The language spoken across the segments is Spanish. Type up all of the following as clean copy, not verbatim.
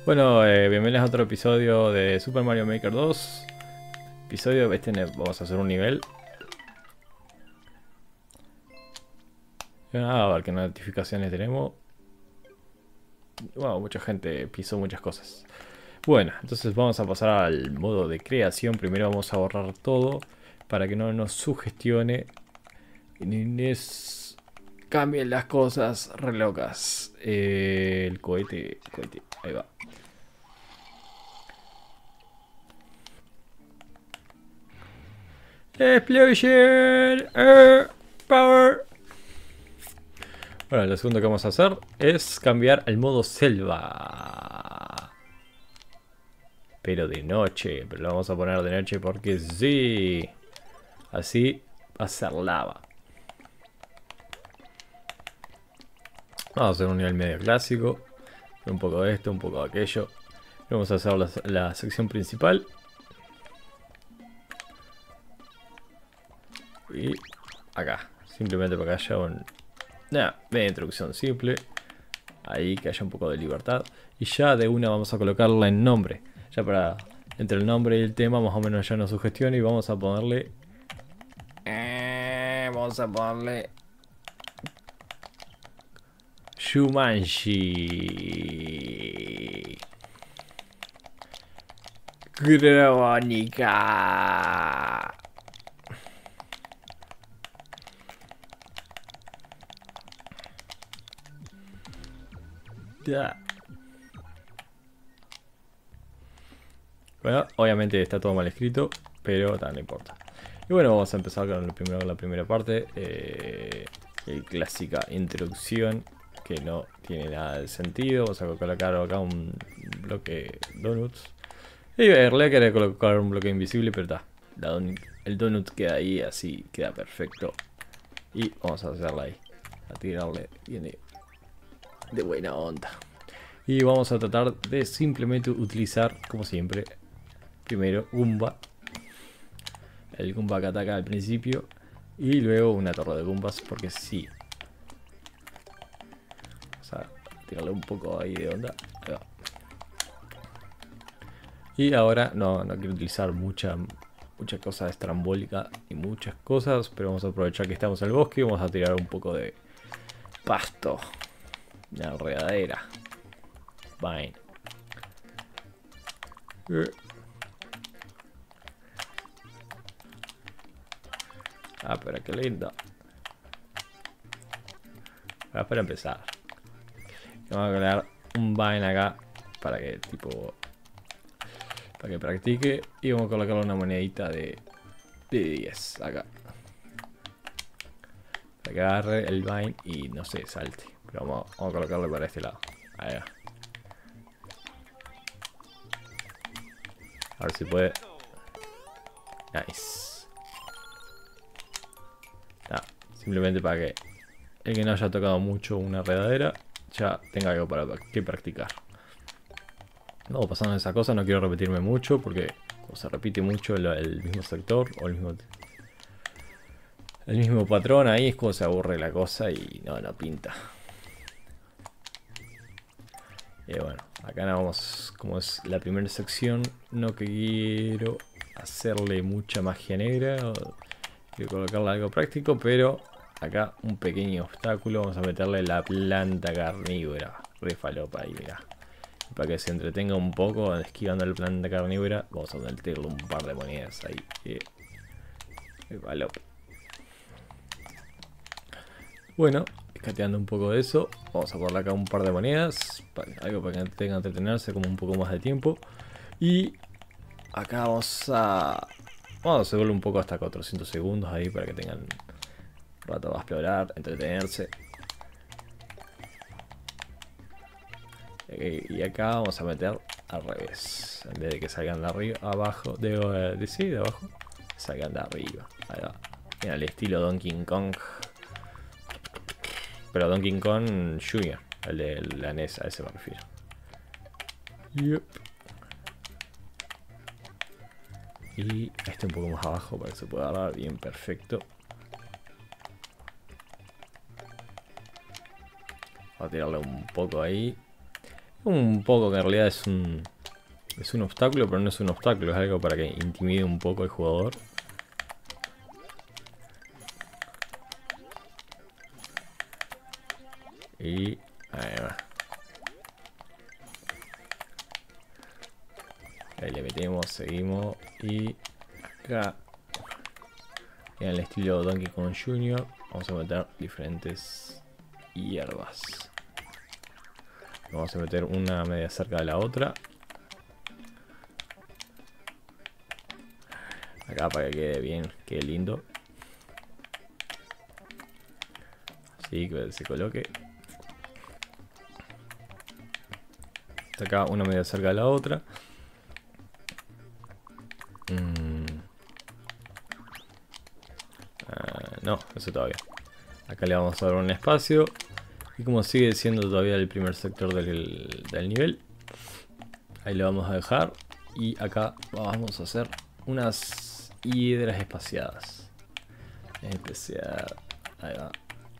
Bueno, bienvenidos a otro episodio de Super Mario Maker 2. Episodio, vamos a hacer un nivel. A ver qué notificaciones tenemos. Wow, mucha gente pisó muchas cosas. Bueno, entonces vamos a pasar al modo de creación. Primero vamos a borrar todo para que no nos sugestione ni nos cambien las cosas re locas. El cohete, ahí va. Explosion! Power! Bueno, lo segundo que vamos a hacer es cambiar el modo selva. Pero de noche. Pero lo vamos a poner de noche porque sí. Así va a ser lava. Vamos a hacer un nivel medio clásico. Un poco de esto, un poco de aquello. Vamos a hacer la sección principal. Y acá. Simplemente para que haya una media introducción simple. Ahí que haya un poco de libertad. Y ya de una vamos a colocarla en nombre. Ya para entre el nombre y el tema más o menos ya nos sugestiona. Y vamos a ponerle... Shumanji Crónica. Bueno, obviamente está todo mal escrito, pero no importa. Y bueno, vamos a empezar con la primera parte. Clásica introducción, que no tiene nada de sentido. Vamos a colocar acá un bloque donuts. Y en realidad quería colocar un bloque invisible, pero está. El donut queda ahí, así queda perfecto. Y vamos a hacerla ahí. A tirarle bien de buena onda. Y vamos a tratar de simplemente utilizar, como siempre, primero Goomba. El Goomba que ataca al principio. Y luego una torre de Goombas, porque sí. Vamos a tirarle un poco ahí de onda. Ahí va. Y ahora no quiero utilizar mucha cosa estrambólica y muchas cosas, pero vamos a aprovechar que estamos en el bosque y vamos a tirar un poco de pasto. Una enredadera. Vine. Ah, pero qué lindo. Ahora para empezar. Vamos a crear un Vine acá para que para que practique. Y vamos a colocarle una monedita de 10 acá. Para que agarre el Vine y no se salte. Pero vamos a colocarle para este lado. Ahí va. A ver si puede. Nice. Simplemente para que el que no haya tocado mucho una enredadera ya tenga algo para que practicar. No, pasando esa cosa, no quiero repetirme mucho porque se repite mucho el mismo sector o el mismo patrón ahí, es como se aburre la cosa y no pinta. Y bueno, acá vamos, como es la primera sección, no quiero hacerle mucha magia negra, quiero colocarle algo práctico, pero acá un pequeño obstáculo, vamos a meterle la planta carnívora, re falopa ahí, mirá. Para que se entretenga un poco esquivando la planta carnívora, vamos a meterle un par de monedas ahí. Falopa. Bueno, escateando un poco de eso, vamos a ponerle acá un par de monedas, algo para que tenga que entretenerse como un poco más de tiempo. Y acá vamos a subirle un poco hasta 400 segundos ahí para que tengan rato para explorar, entretenerse. Y acá vamos a meter al revés, en vez de que salgan de arriba, abajo, de abajo, salgan de arriba. Ahí va. En el estilo Donkey Kong. Pero Donkey Kong Jr., el de la NES, a ese me refiero. Yep. Y este un poco más abajo para que se pueda agarrar bien perfecto. Voy a tirarle un poco ahí. Un poco que en realidad es un obstáculo, pero no es un obstáculo, es algo para que intimide un poco al jugador. Y ahí va. Ahí le metemos, seguimos. Y acá, en el estilo Donkey Kong Jr., vamos a meter diferentes hierbas. Vamos a meter una media cerca de la otra. Acá para que quede bien, quede lindo. Así que se coloque. Acá una media cerca de la otra. No, eso todavía. Acá le vamos a dar un espacio. Y como sigue siendo todavía el primer sector del nivel, ahí le vamos a dejar. Y acá vamos a hacer unas hiedras espaciadas. Ahí va.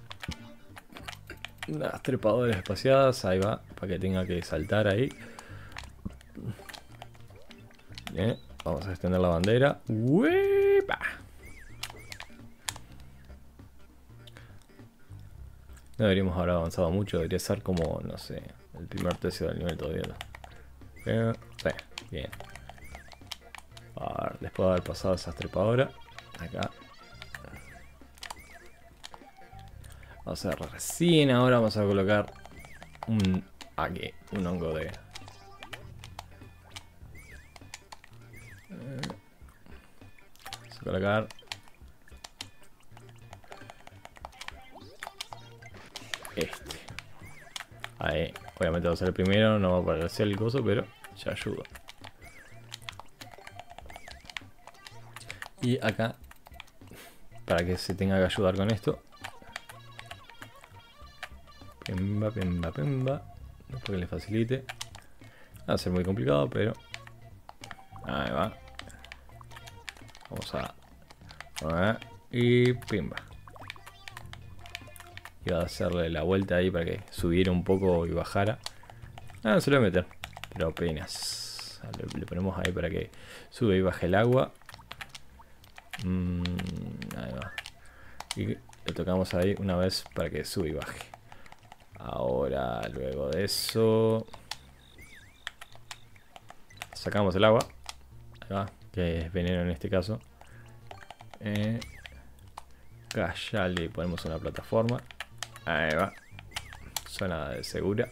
Unas trepadoras espaciadas, ahí va, para que tenga que saltar ahí. Bien, vamos a extender la bandera. ¡Uepa! No deberíamos haber avanzado mucho, debería ser como, no sé, el primer tercio del nivel todavía. Sí, bien. A ver, después de haber pasado esas trepadoras, acá. Vamos a ver, recién ahora vamos a colocar aquí, un hongo de... Vamos a colocar... este. Ahí, obviamente va a ser el primero, no va a aparecer el coso, pero ya ayuda. Y acá, para que se tenga que ayudar con esto. Pimba, pimba, pimba. Para que le facilite. Va a ser muy complicado, pero... Ahí va. Vamos a... Y pimba. Iba a hacerle la vuelta ahí para que subiera un poco y bajara. Ah, se lo voy a meter. Pero apenas. Le ponemos ahí para que sube y baje el agua. Ahí va. Y le tocamos ahí una vez para que sube y baje. Ahora, luego de eso... Sacamos el agua. Ahí va. Que es veneno en este caso. Acá ya le ponemos una plataforma. Ahí va. Zona segura.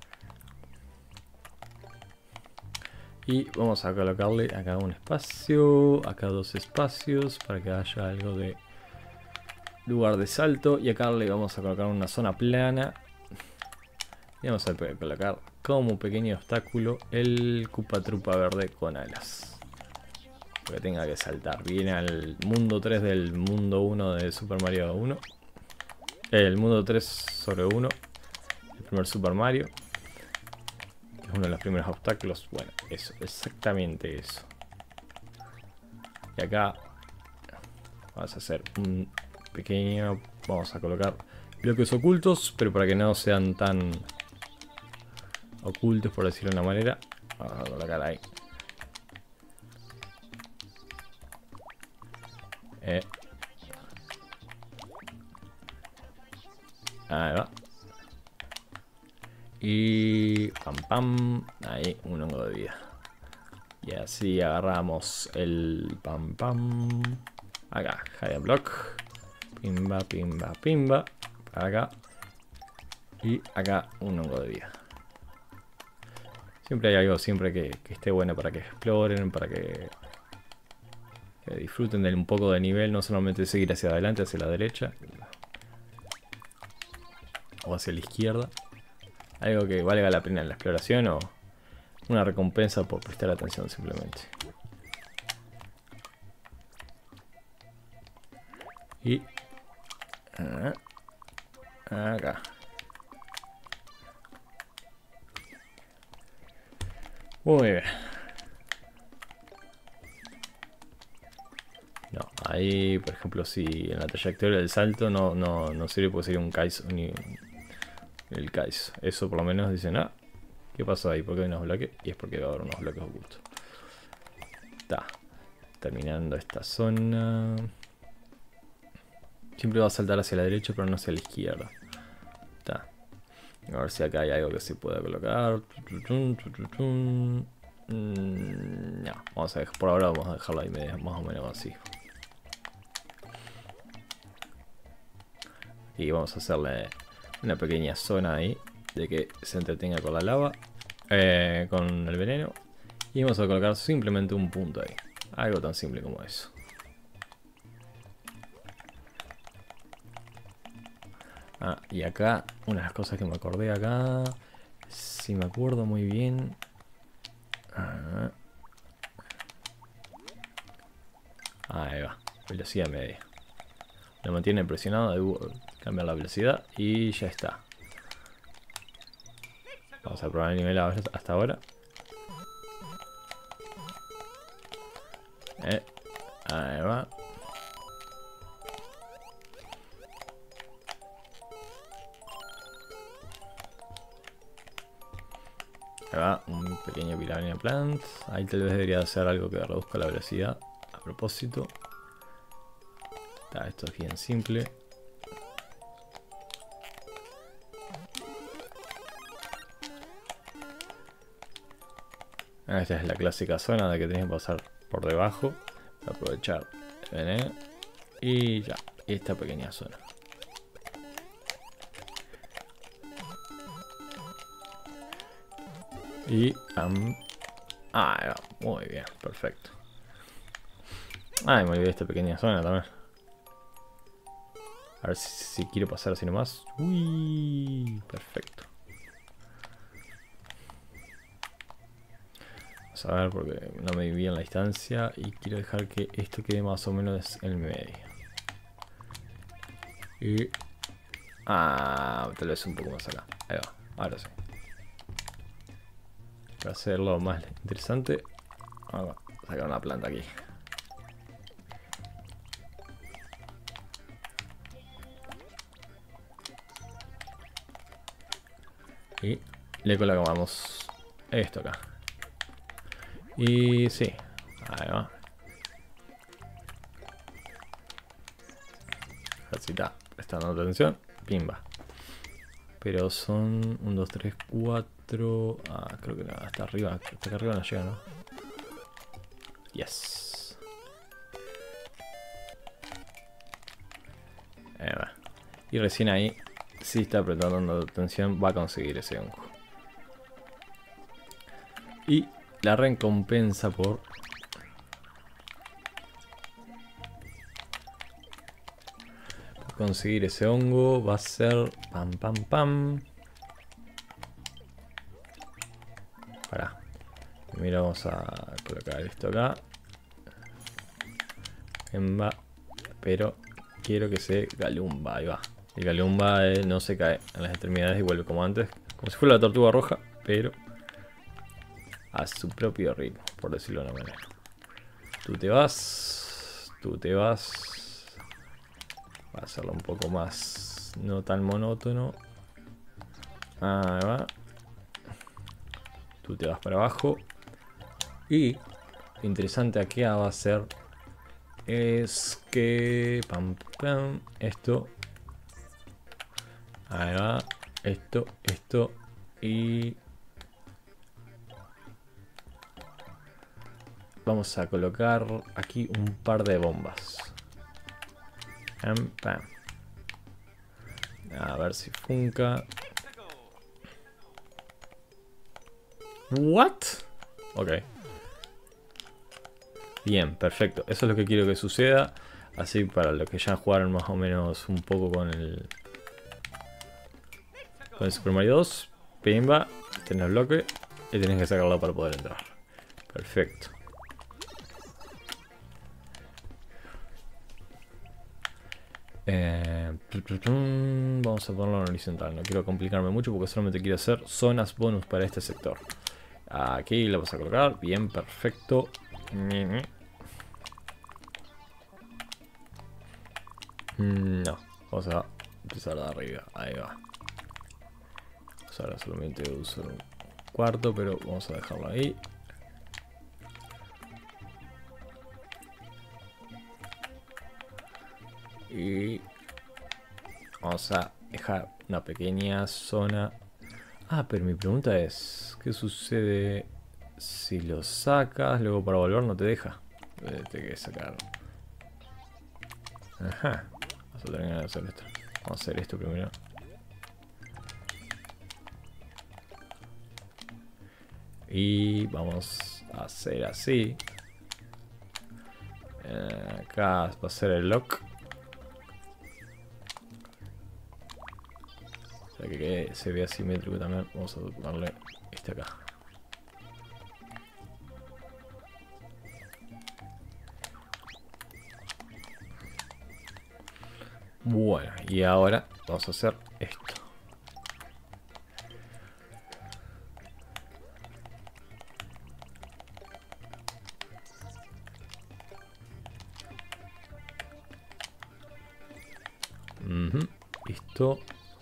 Y vamos a colocarle acá un espacio. Acá dos espacios. Para que haya algo de lugar de salto. Y acá le vamos a colocar una zona plana. Y vamos a colocar como pequeño obstáculo el Koopa Troopa verde con alas. Para que tenga que saltar. Viene al mundo 3 del mundo 1 de Super Mario 1. El mundo 3/1. El primer Super Mario. Que es uno de los primeros obstáculos. Bueno, eso, exactamente eso. Y acá vamos a hacer un pequeño... Vamos a colocar bloques ocultos, pero para que no sean tan ocultos, por decirlo de una manera. Vamos a colocar ahí. Ahí va. Y pam pam. Ahí, un hongo de vida. Y así agarramos el pam pam. Acá, hidden block. Pimba, pimba, pimba. Para acá. Y acá un hongo de vida. Siempre hay algo siempre que esté bueno para que exploren, para que disfruten de un poco de nivel. No solamente seguir hacia adelante, hacia la derecha. O hacia la izquierda. Algo que valga la pena en la exploración o una recompensa por prestar atención simplemente. Y acá. Muy bien. No, ahí por ejemplo si en la trayectoria del salto no sirve porque sería un kaizo ni el kaizo. Eso por lo menos dicen, ¿Qué pasó ahí? ¿Por qué hay unos bloques? Y es porque va a haber unos bloques ocultos. Está. Terminando esta zona. Siempre va a saltar hacia la derecha, pero no hacia la izquierda. Está. A ver si acá hay algo que se pueda colocar. No, vamos a dejar, por ahora vamos a dejarlo ahí más o menos así. Y vamos a hacerle una pequeña zona ahí de que se entretenga con la lava, con el veneno. Y vamos a colocar simplemente un punto ahí. Algo tan simple como eso. Ah, y acá, una de las cosas que me acordé acá, si me acuerdo muy bien. Ahí va, velocidad media. Lo mantiene presionado, debo cambiar la velocidad y ya está. Vamos a probar el nivel hasta ahora. Ahí va. Ahí va, un pequeño Piranha Plant. Ahí tal vez debería hacer algo que reduzca la velocidad a propósito. Esto es bien simple. Esta es la clásica zona de que tienes que pasar por debajo. Aprovechar el veneno. Y ya, esta pequeña zona. Y ahí va, muy bien, perfecto. Ay, me olvidé de esta pequeña zona también. A ver si quiero pasar así nomás. Uy, perfecto. Vamos a ver porque no me vi bien la distancia y quiero dejar que esto quede más o menos en el medio. Y tal vez un poco más acá. Ahí va, ahora sí. Para hacerlo más interesante, vamos a sacar una planta aquí. Y le colocamos esto acá. Y sí, ahí va. Así está, prestando atención, pimba. Pero son 1, 2, 3, 4. Creo que no, hasta arriba, hasta acá arriba no llega, ¿no? Yes. Ahí va. Y recién ahí, si está prestando atención, va a conseguir ese hongo. Y la recompensa por conseguir ese hongo va a ser pam pam pam. Pará. Primero vamos a colocar esto acá. Pero quiero que se galumba. Ahí va. El galumba no se cae en las extremidades y vuelve como antes. Como si fuera la tortuga roja, pero a su propio ritmo, por decirlo de una manera. Tú te vas. Tú te vas. Va a hacerlo un poco más no tan monótono. Ahí va. Tú te vas para abajo. Y lo interesante aquí va a ser es que pam, pam, esto. Ahí va. Esto y vamos a colocar aquí un par de bombas. Pam, pam. A ver si funca. What? Ok. Bien, perfecto. Eso es lo que quiero que suceda. Así para los que ya jugaron más o menos un poco con el Super Mario 2. Pimba. Tenés el bloque. Y tenés que sacarlo para poder entrar. Perfecto. Vamos a ponerlo en horizontal. No quiero complicarme mucho porque solamente quiero hacer zonas bonus para este sector. Aquí lo vamos a colocar. Bien, perfecto. No, vamos a empezar de arriba. Ahí va. Pues ahora solamente uso cuarto, pero vamos a dejarlo ahí. Y vamos a dejar una pequeña zona. Ah, pero mi pregunta es, ¿qué sucede si lo sacas, luego para volver no te deja? Te que sacar. Ajá. Vamos a terminar de hacer esto. Vamos a hacer esto primero. Y vamos a hacer así. Acá va a ser el lock. Para que se vea simétrico también. Vamos a darle este acá. Bueno, y ahora vamos a hacer esto. Listo.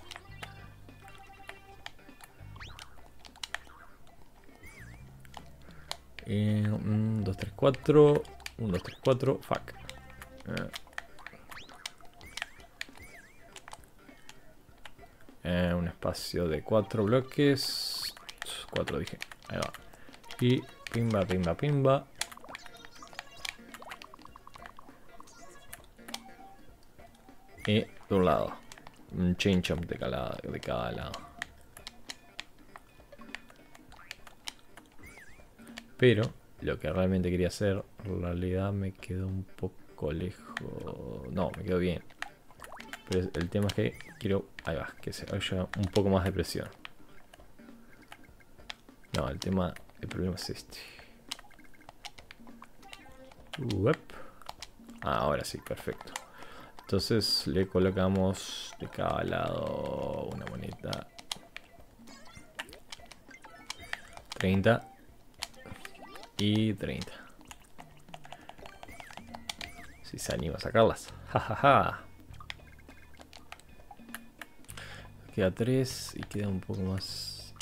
Y 1, 2, 3, 4. 1, 2, 3, 4. Fuck. Un espacio de 4 bloques. 4 dije. Ahí va. Y pimba, pimba, pimba. Y de un lado. Un chain jump de cada lado. Pero lo que realmente quería hacer, en realidad me quedó un poco lejos. No, me quedó bien. Pero el tema es que quiero, ahí va, que se haya un poco más de presión. No, el problema es este. Ahora sí, perfecto. Entonces le colocamos de cada lado una moneda. 30 y 30. Si se anima a sacarlas. Jajaja. Queda 3 y queda un poco más.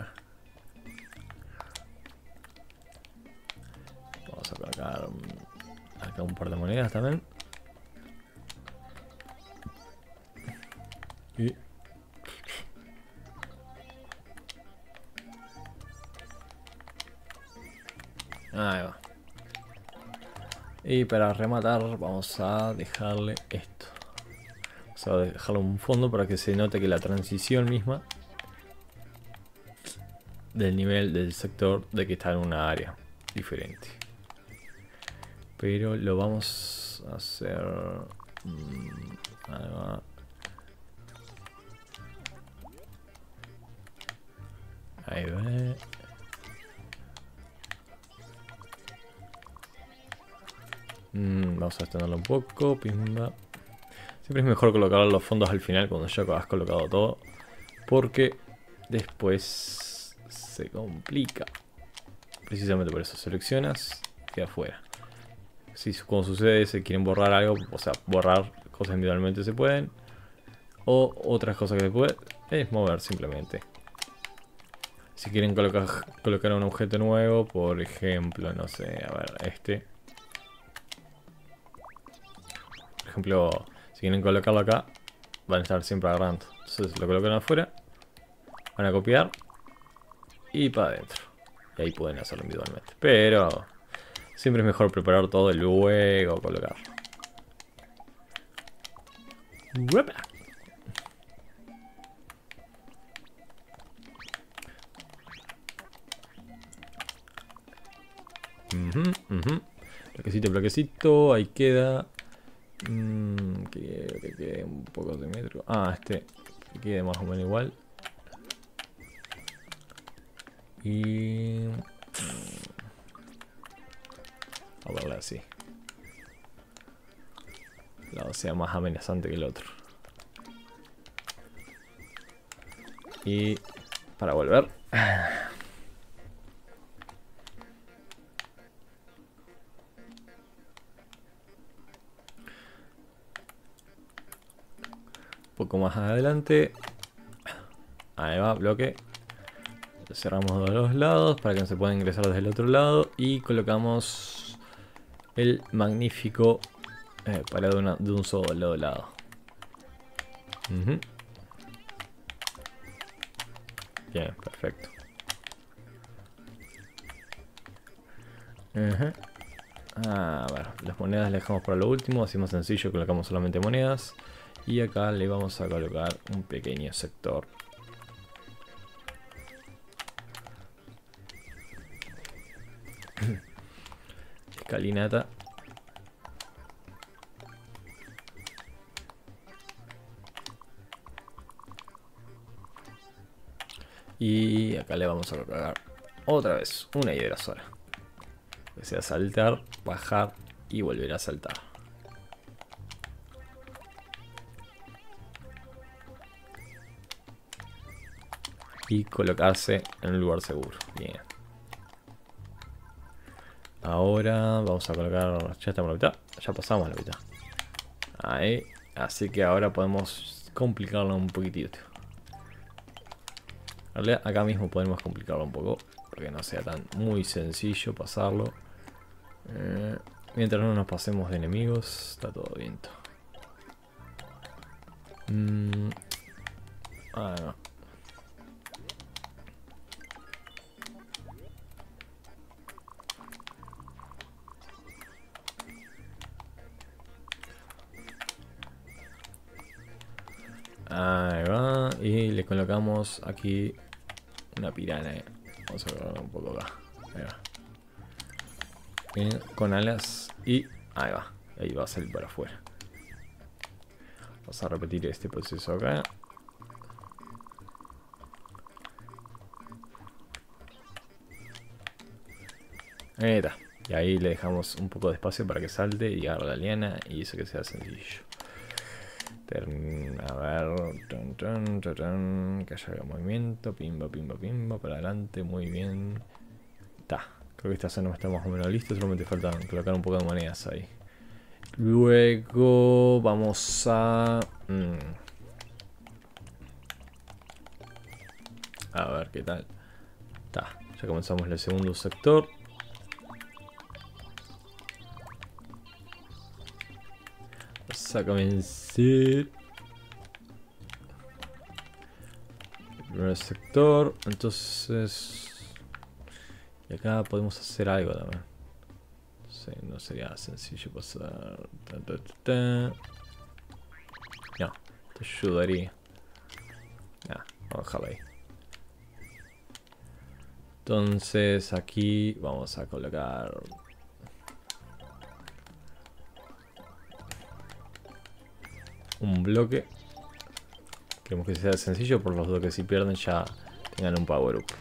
Vamos a colocar acá un par de monedas también. Y ahí va. Y para rematar vamos a dejarle esto. Vamos a dejarle un fondo para que se note que la transición misma del nivel del sector de que está en una área diferente. Pero lo vamos a hacer. Ahí va. Ahí va. Vamos a extenderlo un poco. Pimba. Siempre es mejor colocar los fondos al final cuando ya has colocado todo. Porque después se complica. Precisamente por eso seleccionas, queda afuera. Si cuando sucede se quieren borrar algo, o sea, borrar cosas individualmente se pueden. O otras cosas que se pueden es mover simplemente. Si quieren colocar un objeto nuevo, por ejemplo, no sé, a ver, este. Por ejemplo, si quieren colocarlo acá, van a estar siempre agarrando. Entonces lo colocan afuera, van a copiar y para adentro. Y ahí pueden hacerlo individualmente. Pero siempre es mejor preparar todo y luego colocarlo. Bloquecito, bloquecito, ahí queda. Quiero que quede un poco simétrico. Que quede más o menos igual. Y a verla así. El lado sea más amenazante que el otro. Y para volver. Un poco más adelante. Ahí va, bloque. cerramos de los lados para que no se pueda ingresar desde el otro lado. Y colocamos el magnífico parado de un solo lado. Bien, perfecto. A ver, las monedas las dejamos para lo último, así más sencillo, colocamos solamente monedas. Y acá le vamos a colocar un pequeño sector. Escalinata. Y acá le vamos a colocar otra vez una hiedra sola. Que sea saltar, bajar y volver a saltar. Y colocarse en un lugar seguro. Bien. Ahora vamos a colocar... Ya estamos a la mitad. Ya pasamos a la mitad. Ahí. Así que ahora podemos complicarlo un poquitito. En realidad acá mismo podemos complicarlo un poco. Porque no sea tan muy sencillo pasarlo. Mientras no nos pasemos de enemigos, está todo bien. No. Ahí va. Y le colocamos aquí una pirana. Vamos a colocar un poco acá. Ahí va. Bien, con alas. Y ahí va. Ahí va a salir para afuera. Vamos a repetir este proceso acá. Ahí está. Y ahí le dejamos un poco de espacio para que salte y agarre la liana. Y eso que sea sencillo. A ver. Que haya movimiento. Pimba, pimba, pimba. Para adelante. Muy bien. Está. Creo que esta zona está más o menos lista. Solamente falta colocar un poco de monedas ahí. Luego vamos a... A ver qué tal. Está. Ya comenzamos el segundo sector. Vamos a comenzar el primer sector. Entonces... Y acá podemos hacer algo también. Sí, no sería sencillo pasar. No, te ayudaría. No, vamos a dejarlo ahí. Entonces aquí vamos a colocar... un bloque. Queremos que sea sencillo por los dos que si pierden ya tengan un power up.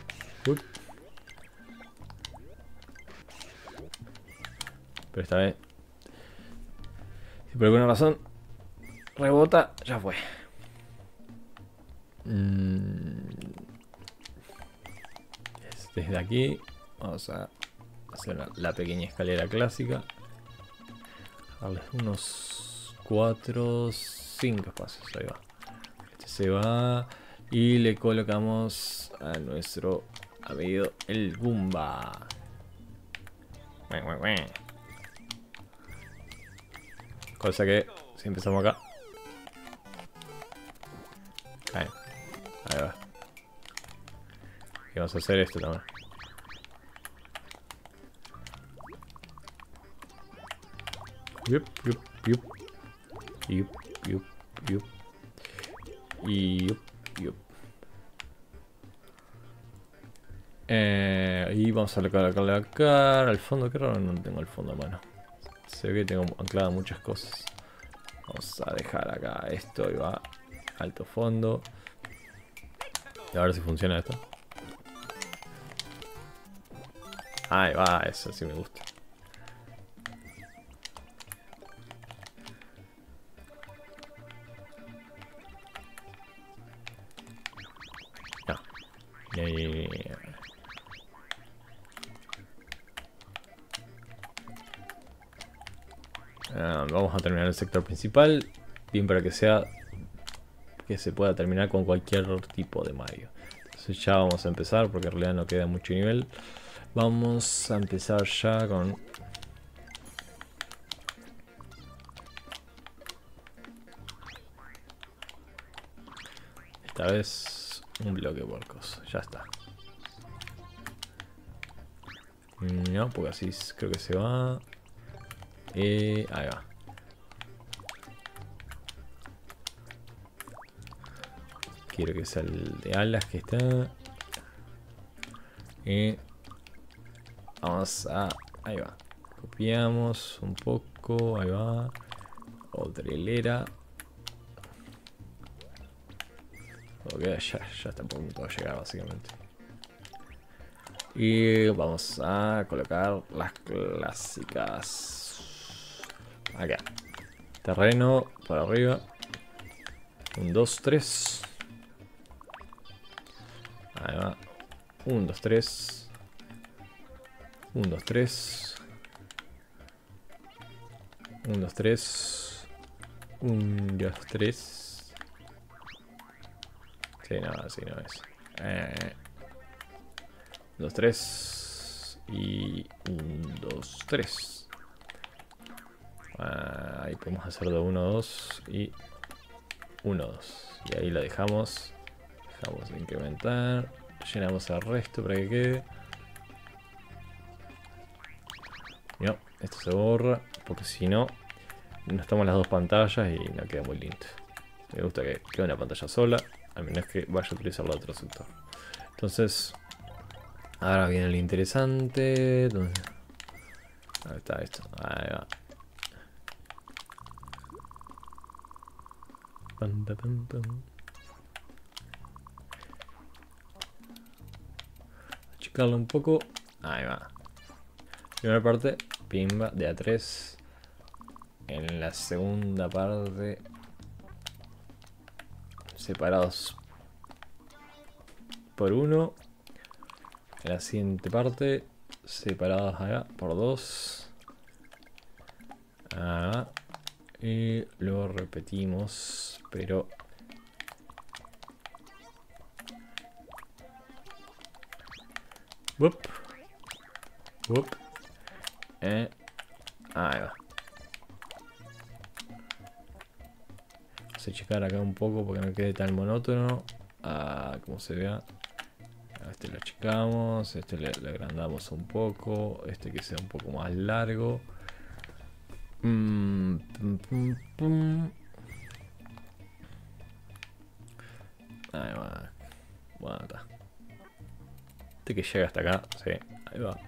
Pero esta vez, si por alguna razón rebota, ya fue. Desde aquí vamos a hacer la pequeña escalera clásica. Darles unos 4, 5 espacios. Ahí va. Este se va. Y le colocamos a nuestro amigo el Goomba. Cosa que si empezamos acá. Ahí va. Y vamos a hacer esto también. Yup. Y vamos a colocarle acá al fondo. Qué raro, no tengo el fondo a mano. Se ve que tengo ancladas muchas cosas. Vamos a dejar acá esto y va. Alto fondo. Y a ver si funciona esto. Ahí va, eso sí me gusta. No. Vamos a terminar el sector principal. Bien para que sea... que se pueda terminar con cualquier tipo de Mario. Entonces ya vamos a empezar porque en realidad no queda mucho nivel. Vamos a empezar ya con... Esta vez un bloque por cosa. Ya está. No, porque así creo que se va. Ahí va. Quiero que sea el de alas que está. Vamos a... Ahí va. Copiamos un poco. Ahí va. Otra hilera. Ok, ya está a punto de llegar básicamente. Y vamos a colocar las clásicas. Acá. Terreno para arriba. 1, 2, 3. Ahí va. 1, 2, 3. 1, 2, 3. 1, 2, 3. 1, 2, 3. Sí, no, así no es. 2, 3. Y 1, 2, 3. Ahí podemos hacer de 1, 2 y 1, 2. Y ahí lo dejamos. Dejamos de incrementar. Llenamos el resto para que quede. No, esto se borra. Porque si no, no estamos las dos pantallas y no queda muy lindo. Me gusta que quede una pantalla sola. A menos que vaya a utilizar el otro sector. Entonces, ahora viene lo interesante. ¿Dónde? Ahí está esto. Ahí va. Pam, pam, pam, pam. Achicarlo un poco. Ahí va. Primera parte, pimba, de A3. En la segunda parte, separados por 1. En la siguiente parte, separados acá por 2. Y luego repetimos, pero... Whoop. Whoop. Ahí va. Vamos a checar acá un poco porque no quede tan monótono. Como se vea. A este lo achicamos. Este le agrandamos un poco. Este que sea un poco más largo. Ahí va. Bueno, está. Este que llega hasta acá. Sí, ahí va.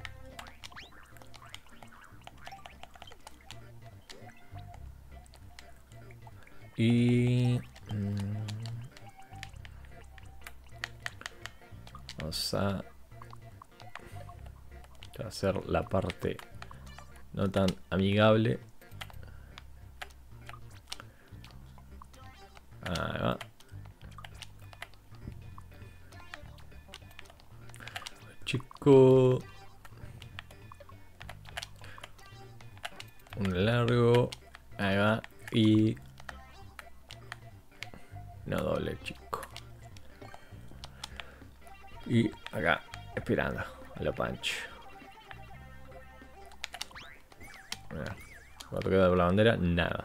Y... vamos a hacer la parte no tan amigable. Ahí va. Chico. Un largo. Ahí va. Y... no doble, chico. Y acá, esperando a la punch. ¿Cuánto queda de la bandera? Nada.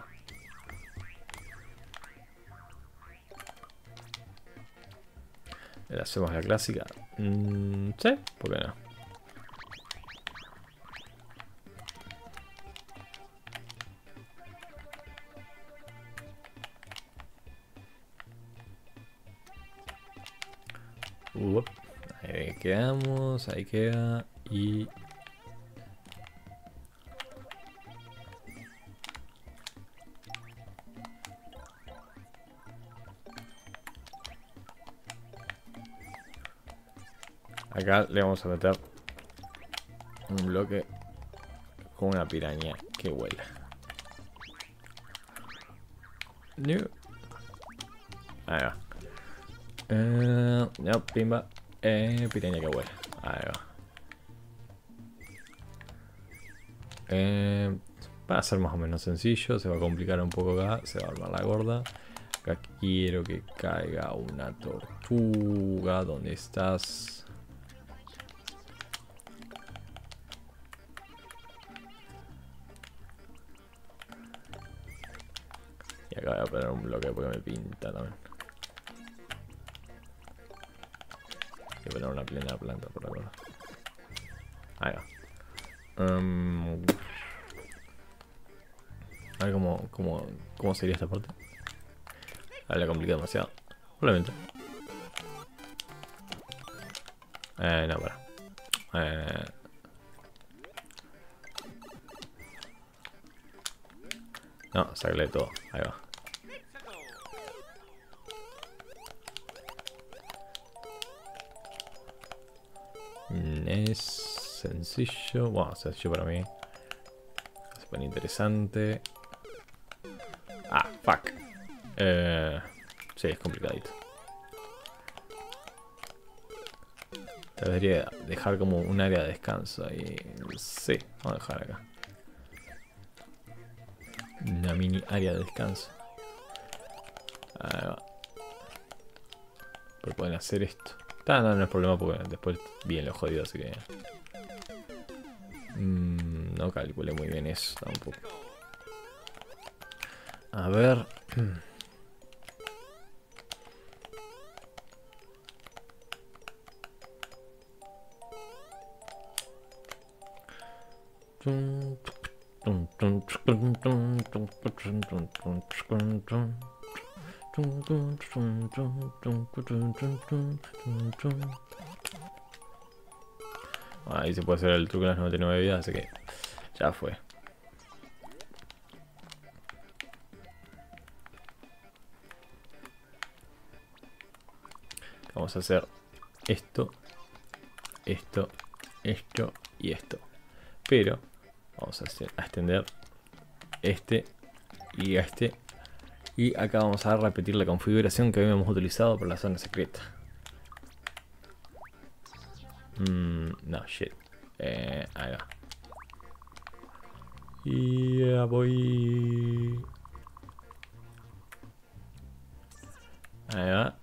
Le hacemos la clásica. Sí, ¿por qué no? Ahí quedamos, ahí queda. Y... acá le vamos a meter un bloque con una piraña que vuela. No. Ahí va. No, pimba. Piraña que vuela. Ahí va. Va a ser más o menos sencillo. Se va a complicar un poco acá. Se va a armar la gorda. Acá quiero que caiga una tortuga. ¿Dónde estás? Y acá voy a poner un bloque porque me pinta también. Voy a poner una plena planta por ahora. Ahí va. A ver cómo sería esta parte. A ver, la compliqué demasiado. Probablemente. No, para. No, sacarle todo. Ahí va. Es sencillo. Bueno, sencillo para mí. Se pone interesante. Ah, fuck. Sí, es complicadito. Debería dejar como un área de descanso ahí. Sí, vamos a dejar acá. Una mini área de descanso. Ahí va. Pero pueden hacer esto. No es problema porque después viene lo jodido, así que... no calculé muy bien eso tampoco. A ver... Ahí se puede hacer el truco de las 99 vidas, así que ya fue. Vamos a hacer esto, esto, esto y esto. Pero vamos a extender este y este. Y acá vamos a repetir la configuración que habíamos utilizado para la zona secreta. No, shit. Ahí va. Y ya voy. Ahí va.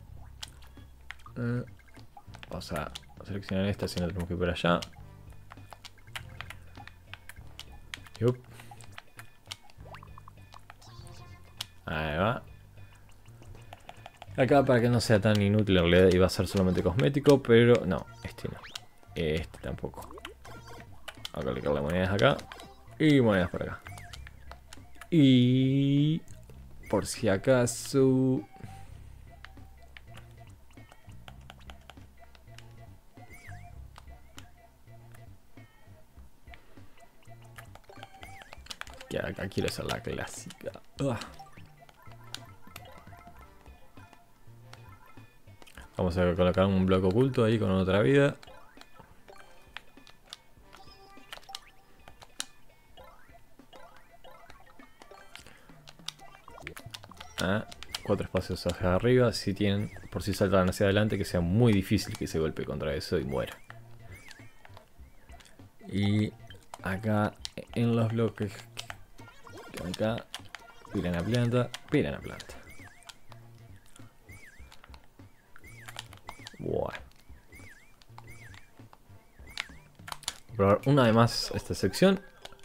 Vamos a seleccionar esta si no tenemos que ir por allá. Yup. Ahí va. Acá para que no sea tan inútil en realidad iba a ser solamente cosmético, pero no, este no. Este tampoco. Vamos a colocar las monedas acá. Y monedas por acá. Y... por si acaso... que acá quiero hacer la clásica. Vamos a colocar un bloque oculto ahí con otra vida. Ah, 4 espacios hacia arriba. Si tienen, por si saltan hacia adelante, que sea muy difícil que se golpee contra eso y muera. Y acá en los bloques, acá, pirana planta, pirana planta. Bueno. Voy a probar una vez más esta sección.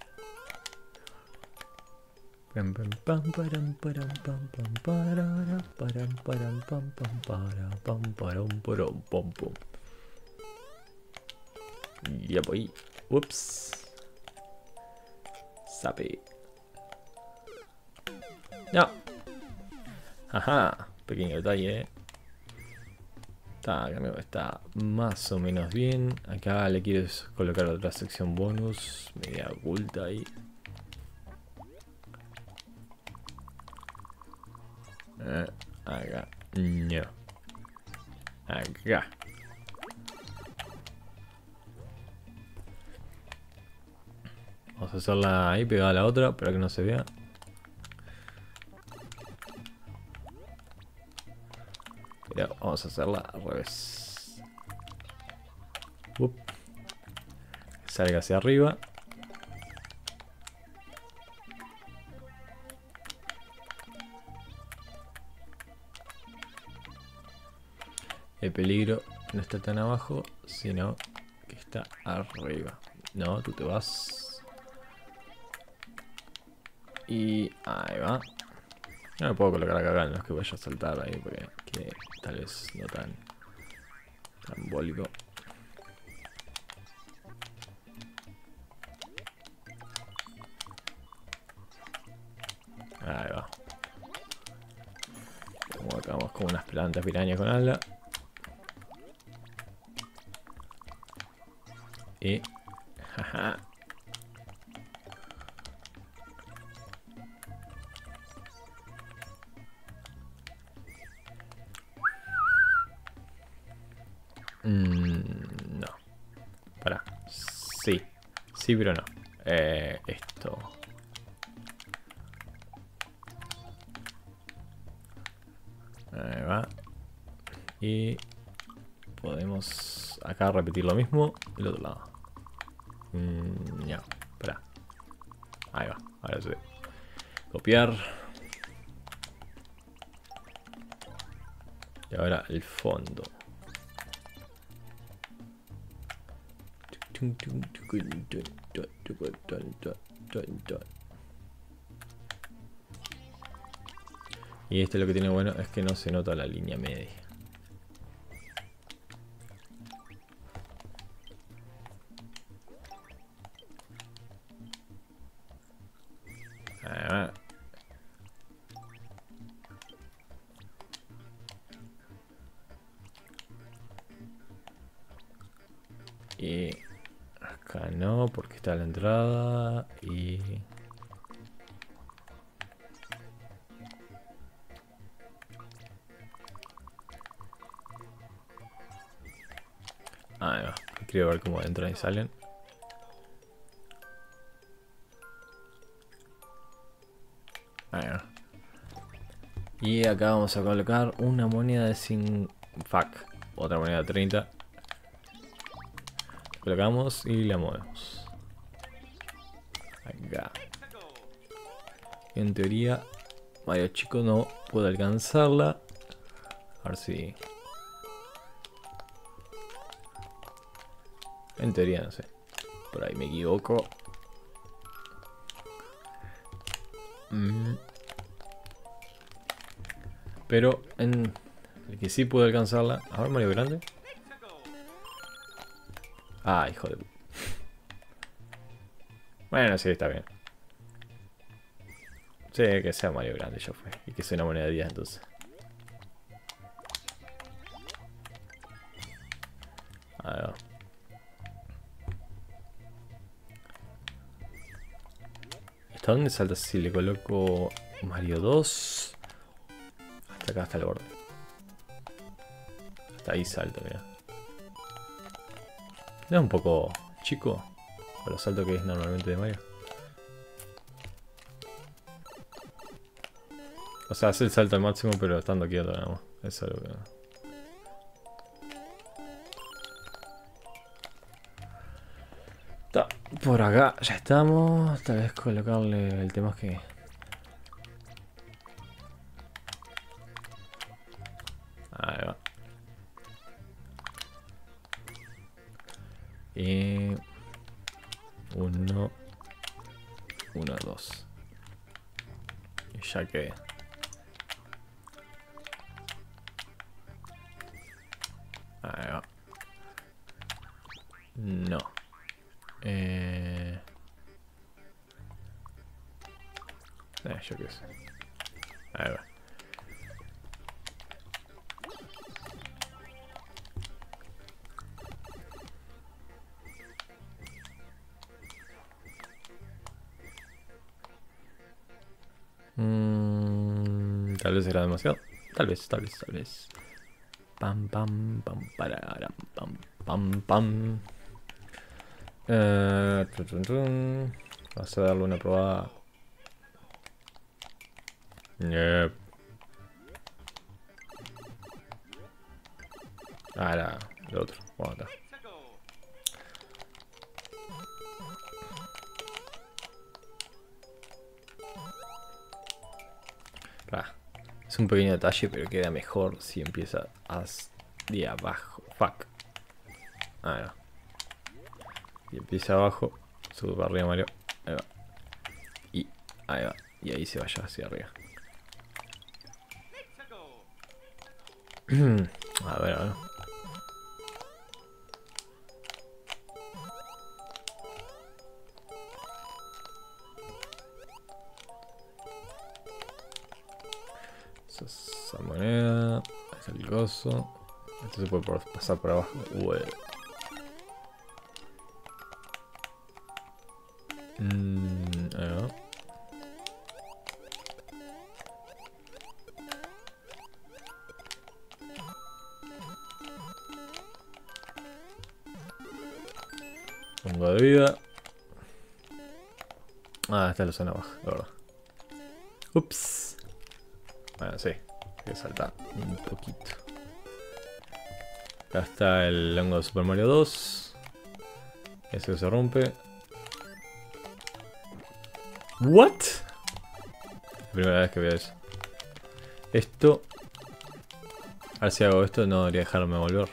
Ya voy. Ups. Sape. No. Ajá. Pequeño detalle. Está más o menos bien. Acá le quieres colocar otra sección bonus. Media oculta ahí. Acá. No. Acá. Vamos a hacerla ahí pegada a la otra para que no se vea. Pero vamos a hacerla al revés. Salga hacia arriba. El peligro no está tan abajo, sino que está arriba. No, tú te vas. Y ahí va. No me puedo colocar acá, no es que vaya a saltar ahí porque tal vez no tan bólico. Ahí va. Como acá vamos con unas plantas pirañas con ala. Y... jaja. No. Pará. Sí. Sí, pero no. Esto. Ahí va. Y podemos acá repetir lo mismo del otro lado. No. Pará. Ahí va. Ahora sí. Copiar. Y ahora el fondo. Y este lo que tiene bueno es que no se nota la línea media. Y acá no, porque está la entrada. Y... ahí va. Quiero ver cómo entran y salen. Ahí va. Y acá vamos a colocar una moneda de 5... fuck. Otra moneda de 30. Colocamos y la movemos. Acá. En teoría, Mario Chico no puede alcanzarla. A ver si... en teoría, no sé. Por ahí me equivoco. Pero en el que sí puede alcanzarla... a ver, Mario Grande. Ah, hijo de... bueno, sí, está bien. Sí, que sea Mario Grande, ya fue. Y que sea una moneda de 10 entonces. Ahí va. ¿Hasta dónde salta si le coloco Mario 2? Hasta acá, hasta el borde. Hasta ahí salto, mira. ¿No es un poco chico para los saltos que es normalmente de Mario? O sea, hace el salto al máximo pero estando quieto nada más. Eso es lo que... está. Por acá ya estamos. Tal vez colocarle el tema es que... ahí va. Y... 1, 2. Y ya que... ahí va. No. Yo qué sé. Ahí va. Tal vez era demasiado. Tal vez. Pam, pam, pam, pararam, pam, pam, pam. Vas a darle una probada. Yep. Ah, era el otro. Bueno, está. Es un pequeño detalle, pero queda mejor si empieza de abajo. Fuck. Ah, no. Y empieza abajo. Sube para arriba, Mario. Ahí va. Y ahí va. Y ahí se vaya hacia arriba. A ver, a ver. Esa moneda. Es el gozo. Esto se puede pasar por abajo. Ahí va. Pongo de vida. Ah, esta es la zona abajo, la verdad. Ups. Bueno, sí. Hay que saltar un poquito. Acá está el hongo de Super Mario 2. Ese que se rompe. ¿What? La primera vez que veo eso. Esto. A ver si hago esto, no debería dejarme volver.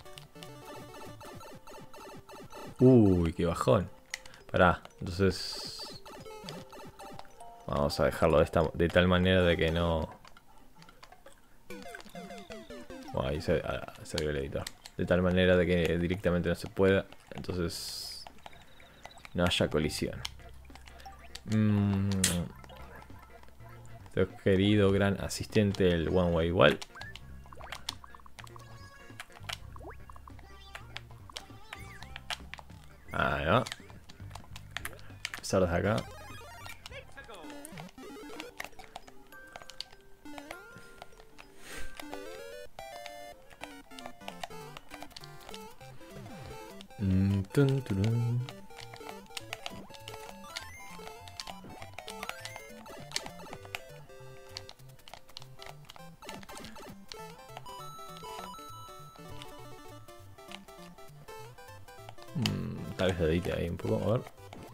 Uy, qué bajón. Pará, entonces... Vamos a dejarlo de tal manera de que no... Bueno, ahí se abrió el editor. De tal manera de que directamente no se pueda. Entonces... No haya colisión. Nuestro querido gran asistente, el One Way igual. Ahí va. Empezar desde acá. Tun, turun. Tal vez edite ahí un poco, a ver.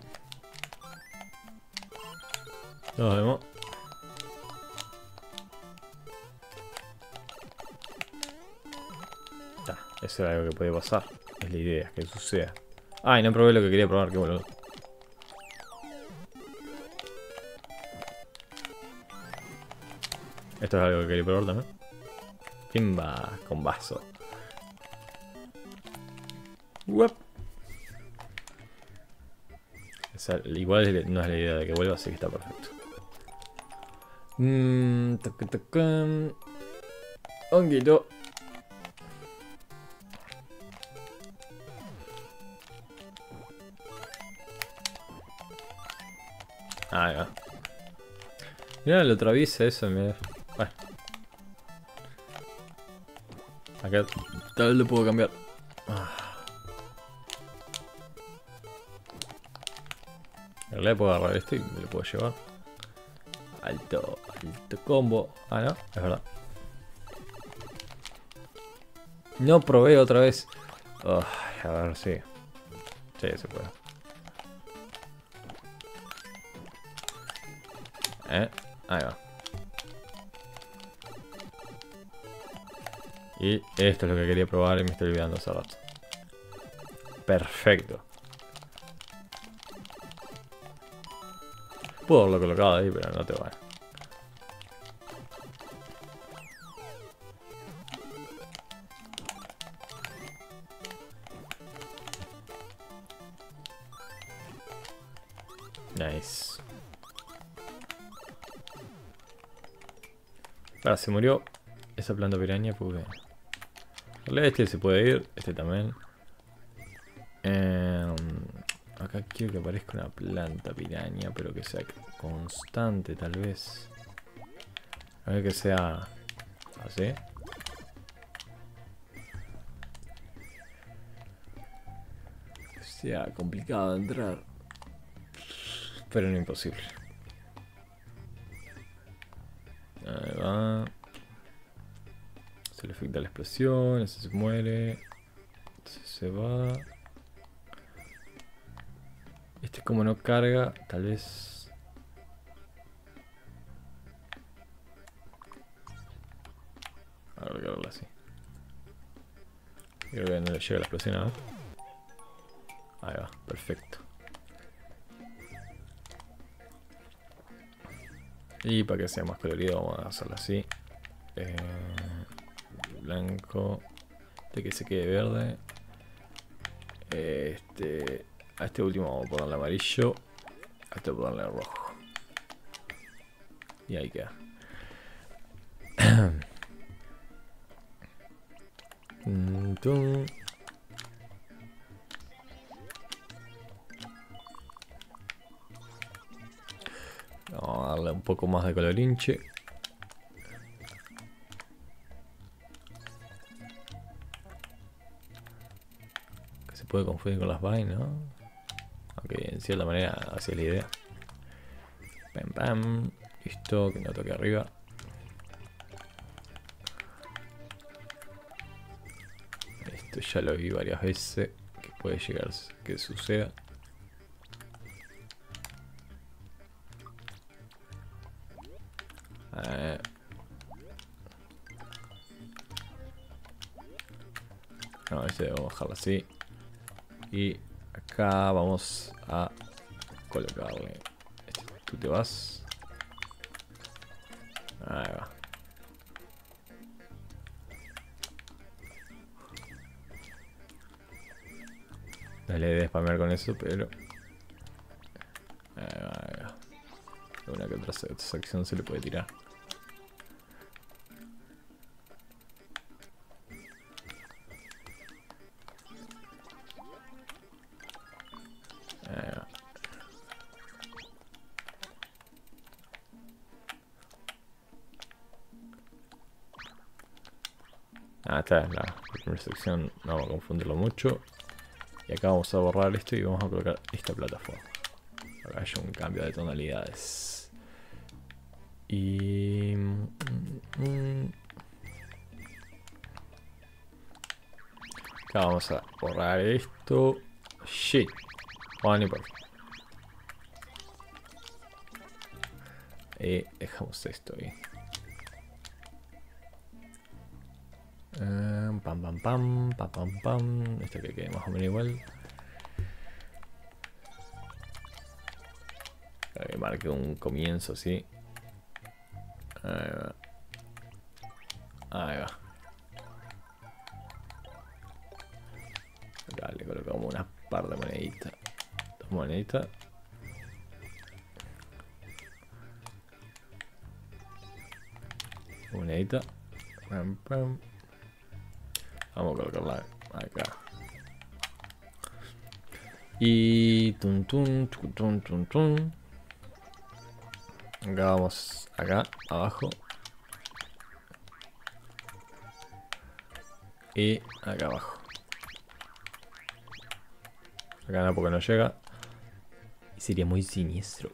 Nos vemos. Eso era algo que puede pasar. Es la idea, que suceda. Ay, no probé lo que quería probar, qué boludo. Esto es algo que quería probar también. Pimba, con vaso. Uep. Igual no es la idea de que vuelva, así que está perfecto. Honguito. Ahí va. Mira, lo atraviesa eso, mira. Bueno. Acá tal vez lo puedo cambiar. En realidad puedo agarrar esto y me lo puedo llevar. Alto combo. Ah, no, es verdad. No probé otra vez. A ver, sí. Sí, se puede. Ahí va. Y esto es lo que quería probar y me estoy olvidando hace rato. Perfecto. Puedo haberlo colocado ahí, pero no te va. Nice. Ahora se murió esa planta piraña porque... Este se puede ir, este también. Acá quiero que aparezca una planta piraña, pero que sea constante tal vez. A ver que sea así. Que sea complicado de entrar. Pero no imposible. Ahí va. Se le afecta la explosión, ese se muere. Ese se va. Este como no carga, tal vez... A ver, cargarlo así. Creo que no le llega la explosión, a ver. Ahí va, perfecto. Y para que sea más colorido vamos a hacerlo así. Blanco. De que se quede verde. A este último vamos a ponerle amarillo. A este vamos a ponerle rojo. Y ahí queda. Vamos a darle un poco más de colorinche. Que se puede confundir con las vainas, ¿no? Aunque en cierta manera así es la idea. Pam pam. Listo, que no toque arriba. Esto ya lo vi varias veces. Que puede llegar que suceda. No, ese vamos a dejarlo así. Y acá vamos a colocarle. Tú te vas. Ahí va. No le de spamear con eso, pero... Ahí va, ahí va. Una que otra sección se le puede tirar. Ahí va. Esta es la primera sección, no vamos a confundirlo mucho. Y acá vamos a borrar esto y vamos a colocar esta plataforma. Acá hay un cambio de tonalidades. Y... acá vamos a borrar esto. Shit. Bueno, por y dejamos esto ahí. Pam pam pam, pam pam pam. Esto que quede más o menos igual. Para que marque un comienzo así. Ahí va. Ahí va. Acá le colocamos unas par de moneditas. Dos moneditas. Monedita. Pam, pam. Vamos a colocarla acá. Y tun tun tun tun tun. Acá vamos acá abajo. Y acá abajo. Acá no, porque no llega. Y sería muy siniestro.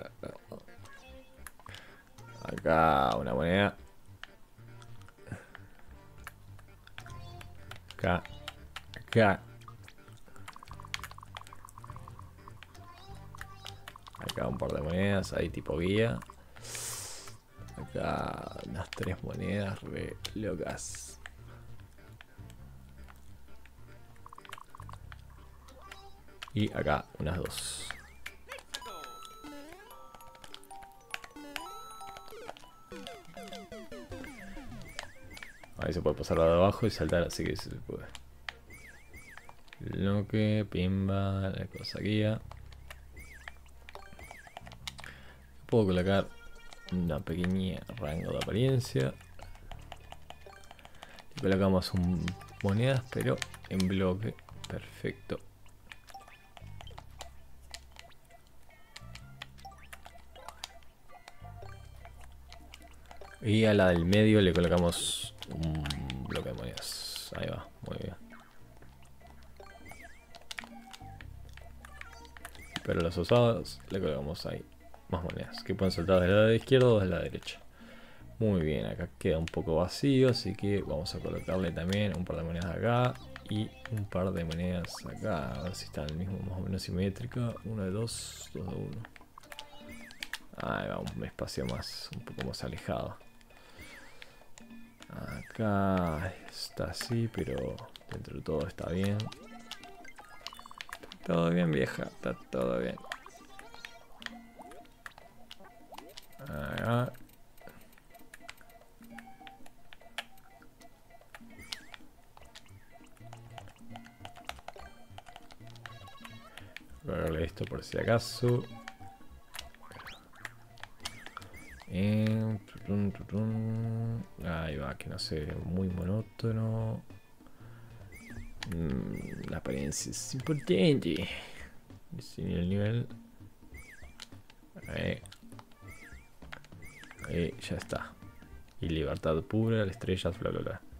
Acá una moneda. Acá. Acá. Acá un par de monedas. Ahí tipo guía. Acá unas 3 monedas re locas. Y acá unas 2. Ahí se puede pasar la de abajo y saltar, así que se puede. Bloque, pimba, la cosa guía. Puedo colocar una pequeña rango de apariencia. Y colocamos monedas, pero en bloque. Perfecto. Y a la del medio le colocamos un bloque de monedas. Ahí va, muy bien. Pero los usados le colocamos ahí más monedas que pueden saltar de la izquierda o de la derecha. Muy bien, acá queda un poco vacío, así que vamos a colocarle también un par de monedas acá y un par de monedas acá. A ver si están el mismo, más o menos simétrica. 1 de 2, 2 de 1. Ahí va, un espacio más, un poco más alejado. Acá está así, pero Dentro de todo está bien. Está todo bien, vieja. Está todo bien. Ahí va. Voy a darle esto por si acaso. Ahí va, que no se ve muy monótono. La apariencia es importante. Sin el nivel. Ahí. Ahí, ya está. Y libertad pura, estrellas, bla bla bla.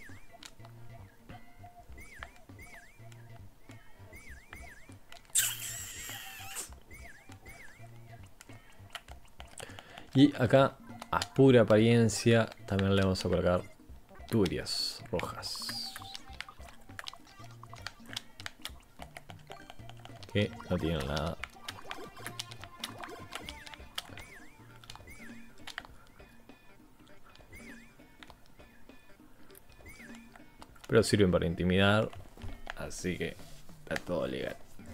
Y acá, a pura apariencia, también le vamos a colocar tuberías rojas. Que no tienen nada. Pero sirven para intimidar. Así que está todo legal.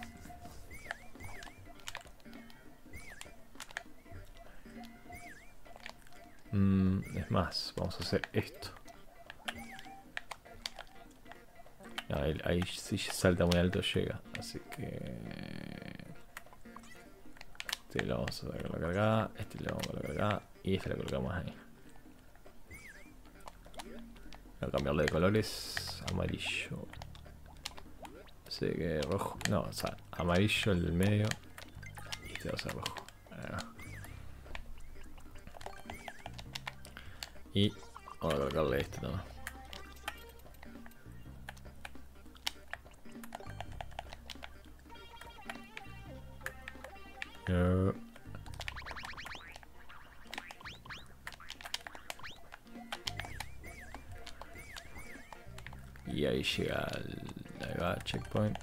Es más, vamos a hacer esto. Ahí si salta muy alto llega. Así que... este lo vamos a colocar acá. Este lo vamos a colocar acá. Y este lo colocamos ahí. Voy a cambiarle de colores. Amarillo. Así que rojo. No, o sea, amarillo el del medio. Y este va a ser rojo. Y vamos a colocarle este también. Y ahí llega el checkpoint.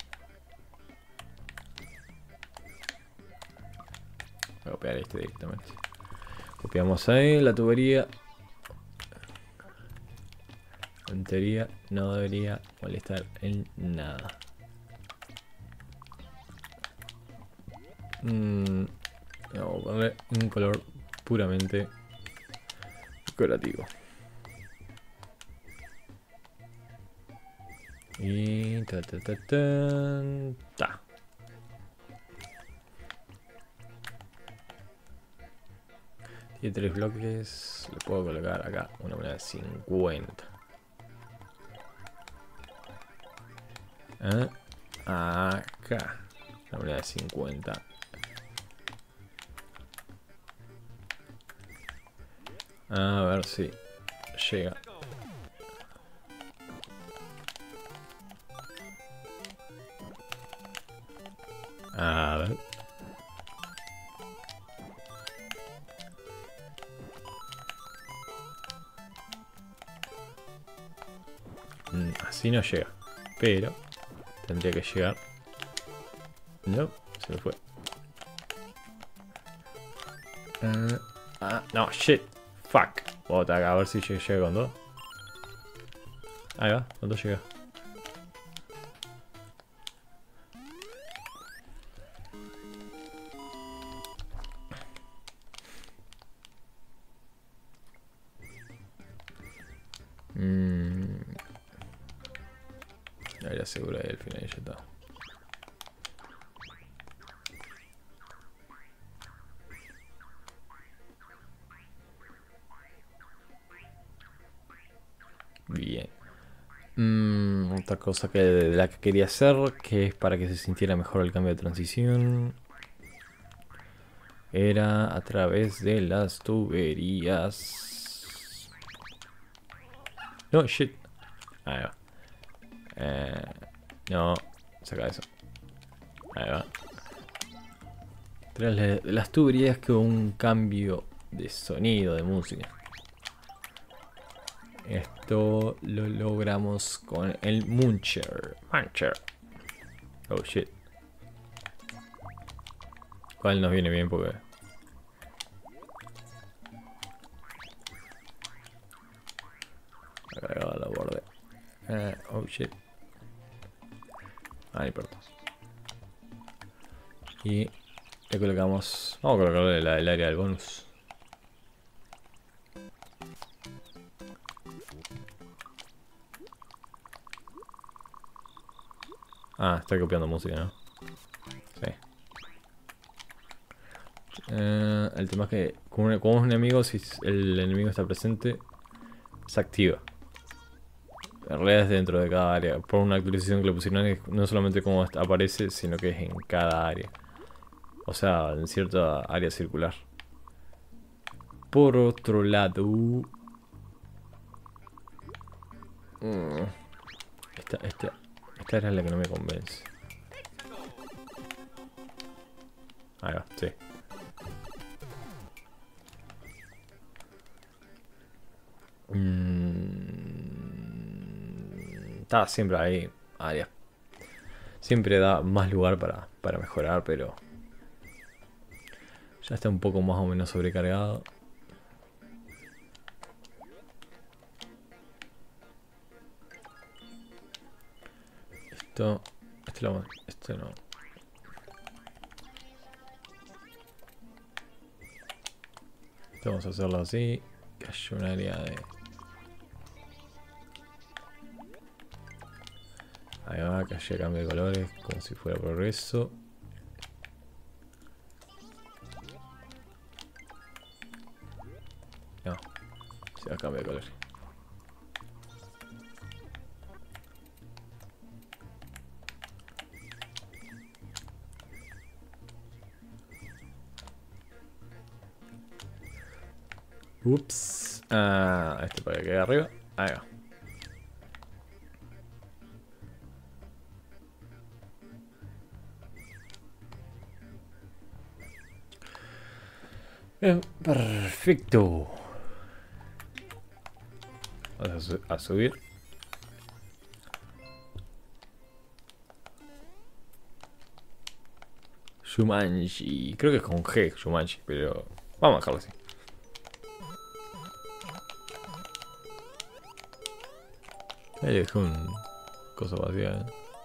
Voy a copiar este directamente. Copiamos ahí la tubería. En teoría no debería molestar en nada. Vamos a ponerle un color puramente decorativo. Y ta. Tiene 3 bloques. Le puedo colocar acá una moneda de 50. Acá una moneda de 50. A ver si llega. A ver. Así no llega. Pero tendría que llegar. No, se me fue. No, shit. Fuck. Bota acá, a ver si llega con 2. Ahí va, con 2 llega. Ahí asegura ahí al final y ya está. Bien. Otra cosa de la que quería hacer, que es para que se sintiera mejor el cambio de transición, era a través de las tuberías. No, shit. Ahí va. No, saca eso. Ahí va. Tras las tuberías que un cambio de sonido, de música. Esto lo logramos con el Muncher. Oh shit. ¿Cuál nos viene bien? Porque acá la borde. Oh shit. Ah, no importa. Y le colocamos... Vamos a colocarle el área del bonus. Ah, está copiando música, ¿no? Sí. El tema es que como es un enemigo, si el enemigo está presente, se activa. En realidad es dentro de cada área. Por una actualización que le pusieron, no solamente como aparece, sino que es en cada área. O sea, en cierta área circular. Por otro lado... Esta era la que no me convence. Ahí va, sí. Está siempre ahí, área. Siempre da más lugar para mejorar, pero... Ya está un poco más o menos sobrecargado. Esto no. Esto vamos a hacerlo así. Que haya un área de... Ahí va, que haya cambio de colores, como si fuera progreso. No, se va a cambiar de colores. Ups. Ah, este para que quede arriba. Ahí va. Bien, perfecto. Vamos a subir. Shumanji. Creo que es con G, Shumanji, pero vamos a dejarlo así. Ahí le dejé un cosa vacía.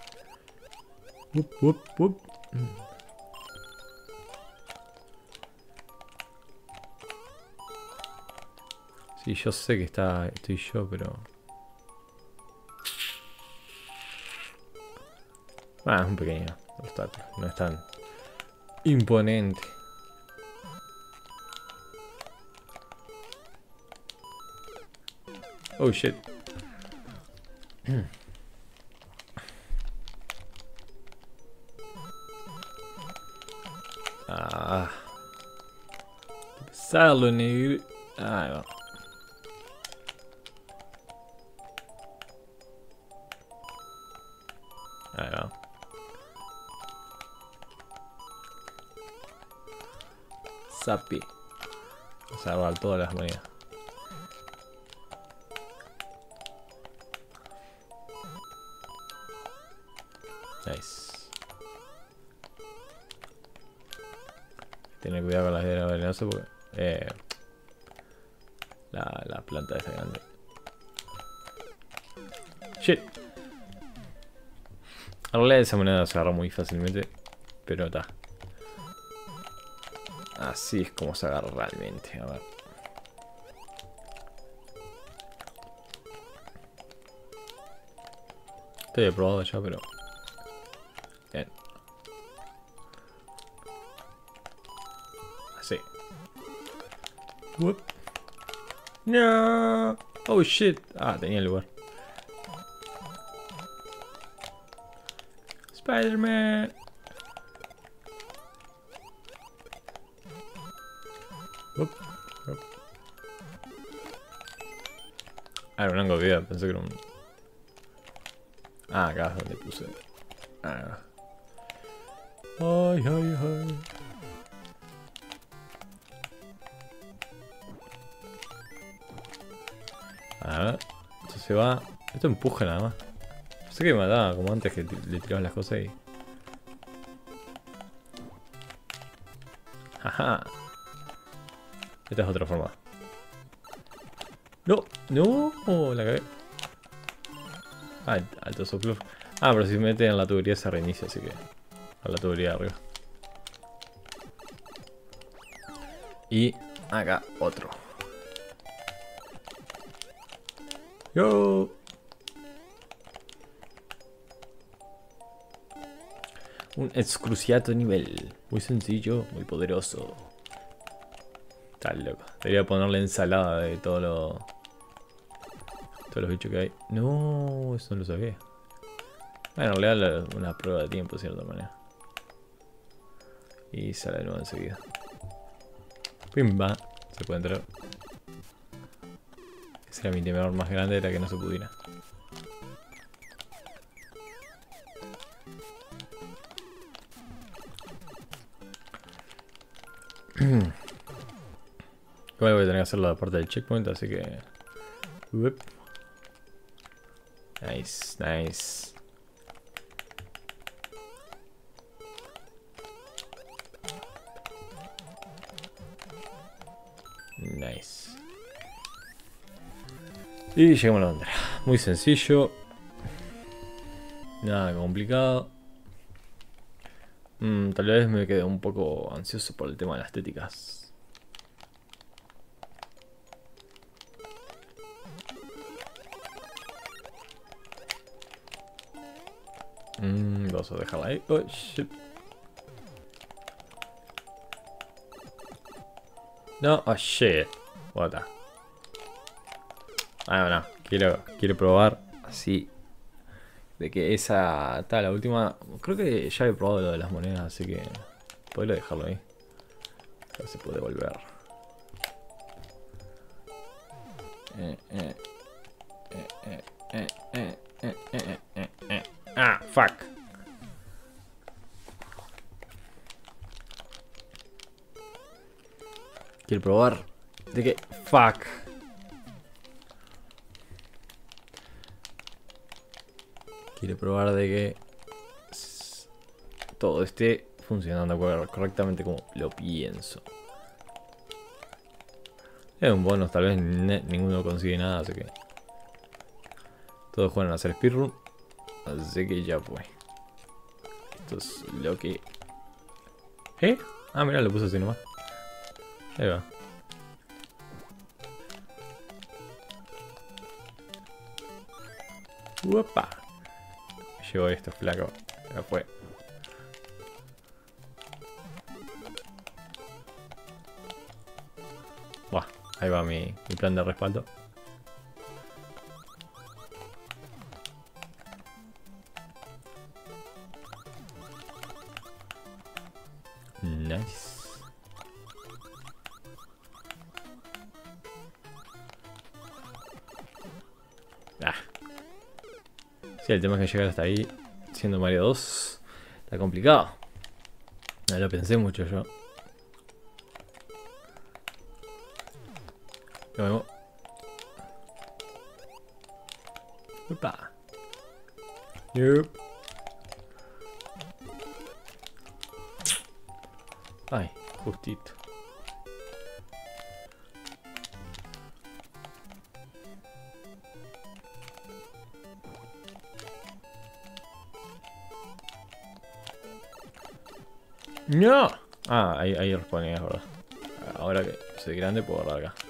Sí, yo sé que estoy yo, pero... Ah, es un pequeño obstáculo, no es tan imponente. Oh shit. Ah. Qué pesado, negro. Ahí va. Ahí va. Sapi. Vamos a robar todas las monedas. Nice. Tener cuidado con las hierbas venenosas porque... la planta esa grande. Shit. En realidad esa moneda se agarra muy fácilmente. Pero está. Así es como se agarra realmente. A ver. Estoy probado ya, pero... Bien. Así. Whoop. No. Oh shit. Ah, tenía el lugar. Spider-Man. Ah, era un ángulo de vida, pensé que era un... Ah, acá es donde puse... Ah. Ay, ay, ay. A ver, esto se va... Esto empuja nada más. Sé que me mataba como antes que le tiraban las cosas y... Jaja. Esta es otra forma. No, no, la cagué. Ah, alto soplo. Ah, pero si se mete en la tubería se reinicia, así que... A la tubería de arriba. Y acá otro. Yo. Un excruciato nivel. Muy sencillo, muy poderoso. Está loco. Debería ponerle ensalada de todos los bichos que hay. No, eso no lo sabía. Bueno, en realidad una prueba de tiempo de cierta manera. Y sale de nuevo enseguida. Pimba. Se puede entrar. Ese era mi temor más grande, era que no se pudiera. Igual voy a tener que hacerlo de parte del checkpoint, así que... Uep. Nice, nice. Nice. Y llegamos a la bandera. Muy sencillo. Nada complicado. Tal vez me quedé un poco ansioso por el tema de las estéticas. Vamos a dejarla ahí. Oh, shit. No, oh shit. What the... Ah, no. Quiero probar así. De que esa... Está la última... Creo que ya he probado lo de las monedas, así que... Podría dejarlo ahí. A ver si puede volver. Ah, fuck. Quiero probar. De que... Fuck. Quiero probar de que... todo esté funcionando correctamente como lo pienso. Es un bonus, tal vez ninguno consigue nada, así que... Todos juegan a hacer speedrun. Así que ya fue. Esto es lo que... ¿Eh? Ah, mira, lo puse así nomás. Ahí va. ¡Uepa! Llegó esto, flaco. Ya fue. Buah, ahí va mi plan de respaldo. Nice. Ah. Sí, el tema es que llegar hasta ahí, siendo Mario 2, está complicado. No lo pensé mucho yo. Lo vemos. Upa. Yup. Ay, justito. ¡No! Ah, ahí responde, es verdad. Ahora que soy grande puedo guardar acá.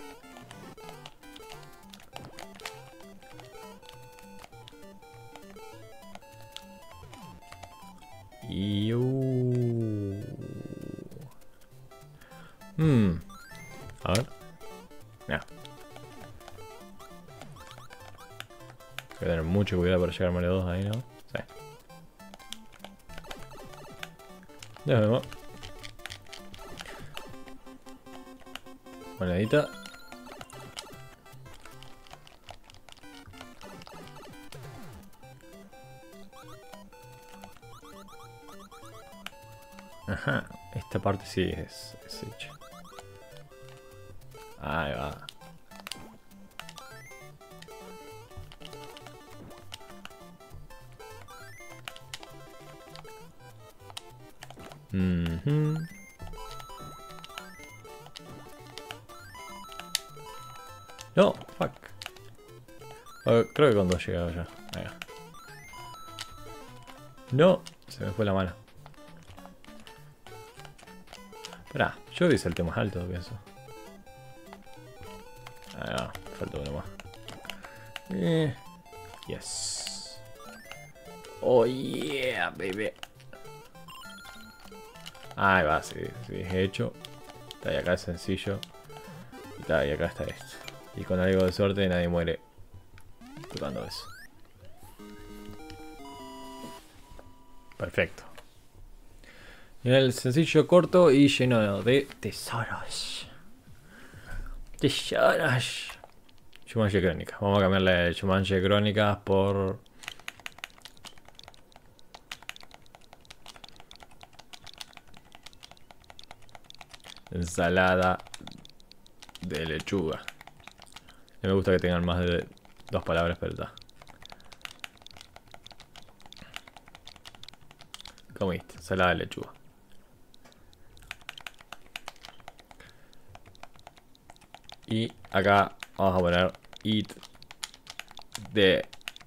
A ver. No. Voy a tener mucho cuidado para llegar a Mario 2 ahí, ¿no? Sí. Ya vemos. Monedita. Ajá. Esta parte sí es hecha. Ahí va. No, fuck. Creo que con dos llegaba ya. Ahí va. No, se me fue la mano. Esperá, yo hice el tema más alto que eso. Ah, no, falta uno más. Yes. Oh yeah, baby. Ahí va, sí, hecho. Está, y acá es sencillo. Y, está, y acá está esto. Y con algo de suerte nadie muere tocando eso. Perfecto. Nivel sencillo, corto y lleno de tesoros. Tesoros. Shumanji Crónicas. Vamos a cambiarle Shumanji Crónicas por... ensalada de lechuga. No me gusta que tengan más de 2 palabras, pero está. Comiste, ensalada de lechuga. Y acá vamos a poner eat de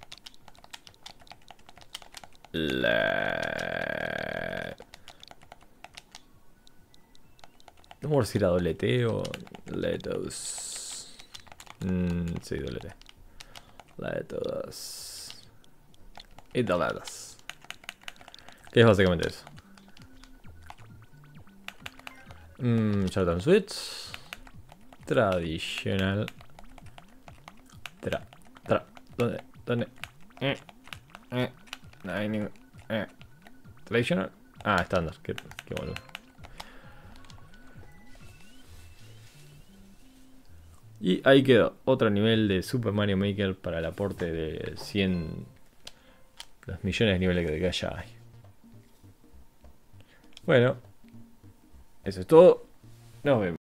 no puedo decir a doble T o lettuce. Sí, doble T. Lettuce. Y de lettuce. Que es básicamente eso. Short switch. Tradicional. ¿Dónde? Traditional. Ah, estándar. Qué boludo. Y ahí quedó. Otro nivel de Super Mario Maker para el aporte de 100. Los millones de niveles que ya hay. Bueno. Eso es todo. Nos vemos.